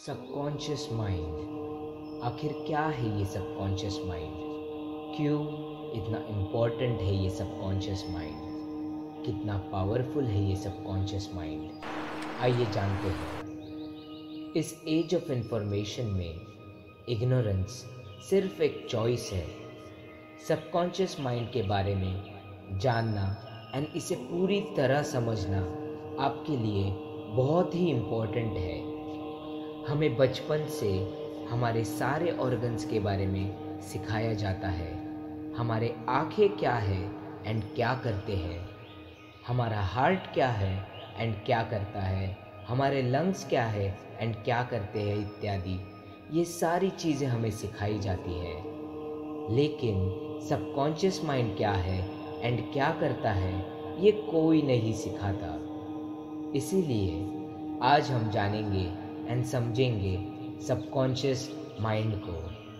Subconscious mind, आखिर क्या है ये सबकॉन्शियस माइंड? क्यों इतना इम्पोर्टेंट है ये सबकॉन्शियस माइंड? कितना पावरफुल है ये सबकॉन्शियस माइंड? आइए जानते हैं। इस एज ऑफ इंफॉर्मेशन में इग्नोरेंस सिर्फ एक चॉइस है। सबकॉन्शियस माइंड के बारे में जानना एंड इसे पूरी तरह समझना आपके लिए बहुत ही इम्पोर्टेंट है। हमें बचपन से हमारे सारे ऑर्गन्स के बारे में सिखाया जाता है। हमारे आँखें क्या है एंड क्या करते हैं, हमारा हार्ट क्या है एंड क्या करता है, हमारे लंग्स क्या है एंड क्या करते हैं इत्यादि। ये सारी चीज़ें हमें सिखाई जाती है। लेकिन सबकॉन्शियस माइंड क्या है एंड क्या करता है, ये कोई नहीं सिखाता। इसीलिए आज हम जानेंगे एंड समझेंगे सबकॉन्शियस माइंड को।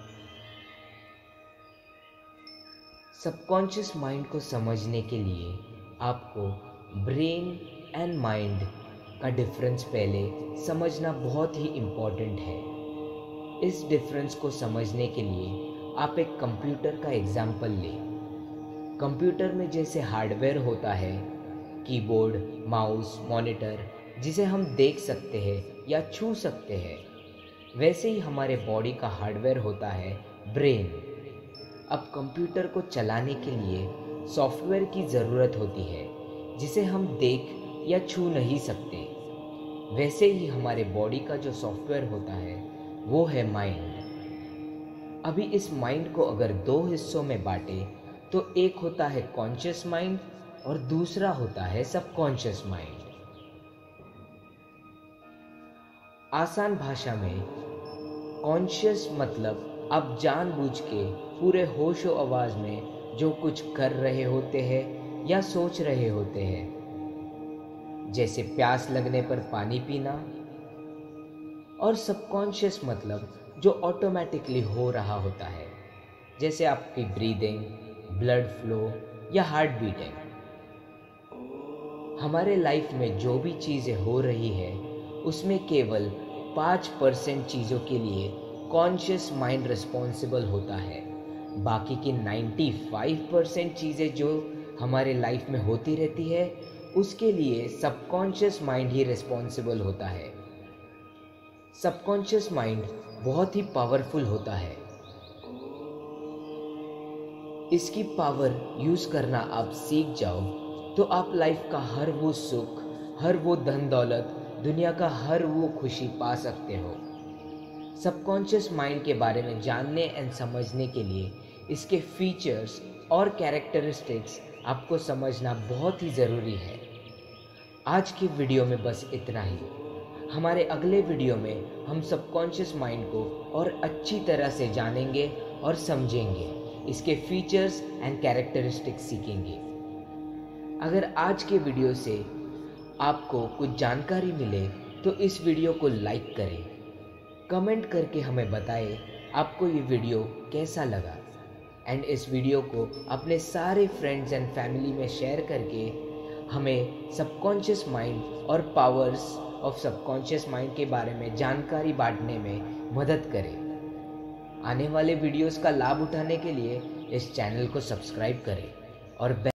सबकॉन्शियस माइंड को समझने के लिए आपको ब्रेन एंड माइंड का डिफरेंस पहले समझना बहुत ही इम्पोर्टेंट है। इस डिफरेंस को समझने के लिए आप एक कंप्यूटर का एग्जाम्पल लें। कंप्यूटर में जैसे हार्डवेयर होता है, कीबोर्ड, माउस, मॉनिटर, जिसे हम देख सकते हैं या छू सकते हैं, वैसे ही हमारे बॉडी का हार्डवेयर होता है ब्रेन। अब कंप्यूटर को चलाने के लिए सॉफ्टवेयर की ज़रूरत होती है जिसे हम देख या छू नहीं सकते। वैसे ही हमारे बॉडी का जो सॉफ्टवेयर होता है वो है माइंड। अभी इस माइंड को अगर दो हिस्सों में बांटे तो एक होता है कॉन्शियस माइंड और दूसरा होता है सबकॉन्शियस माइंड। आसान भाषा में कॉन्शियस मतलब आप जानबूझ के पूरे होशो आवाज में जो कुछ कर रहे होते हैं या सोच रहे होते हैं, जैसे प्यास लगने पर पानी पीना। और सबकॉन्शियस मतलब जो ऑटोमेटिकली हो रहा होता है, जैसे आपकी ब्रीदिंग, ब्लड फ्लो या हार्ट बीटिंग। हमारे लाइफ में जो भी चीज़ें हो रही है उसमें केवल 5% चीज़ों के लिए कॉन्शियस माइंड रिस्पॉन्सिबल होता है। बाकी की 95% चीज़ें जो हमारे लाइफ में होती रहती है उसके लिए सबकॉन्शियस माइंड ही रिस्पॉन्सिबल होता है। सबकॉन्शियस माइंड बहुत ही पावरफुल होता है। इसकी पावर यूज़ करना आप सीख जाओ तो आप लाइफ का हर वो सुख, हर वो धन दौलत, दुनिया का हर वो खुशी पा सकते हो। सबकॉन्शियस माइंड के बारे में जानने एंड समझने के लिए इसके फीचर्स और कैरेक्टरिस्टिक्स आपको समझना बहुत ही ज़रूरी है। आज की वीडियो में बस इतना ही। हमारे अगले वीडियो में हम सबकॉन्शियस माइंड को और अच्छी तरह से जानेंगे और समझेंगे, इसके फीचर्स एंड कैरेक्टरिस्टिक्स सीखेंगे। अगर आज के वीडियो से आपको कुछ जानकारी मिले तो इस वीडियो को लाइक करें, कमेंट करके हमें बताएं आपको ये वीडियो कैसा लगा, एंड इस वीडियो को अपने सारे फ्रेंड्स एंड फैमिली में शेयर करके हमें सबकॉन्शियस माइंड और पावर्स ऑफ सबकॉन्शियस माइंड के बारे में जानकारी बांटने में मदद करें। आने वाले वीडियोस का लाभ उठाने के लिए इस चैनल को सब्सक्राइब करें और